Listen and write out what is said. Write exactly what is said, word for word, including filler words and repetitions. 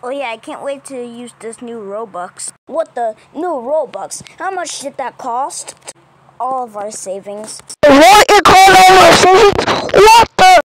Oh yeah, I can't wait to use this new Robux. What the new Robux? How much did that cost? All of our savings. What? You call all our savings? What?